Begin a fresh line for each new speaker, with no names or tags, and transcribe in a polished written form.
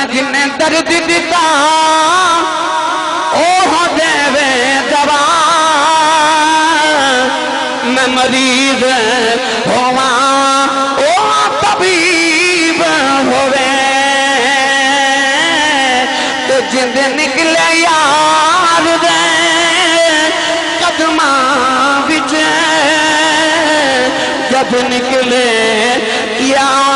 जिन्हें दर्द दिता ओह देवे दवा मैं मरीज होवा ओ तबीब होवे तो जिंद निकले यार दे कदमा विच जब निकले यार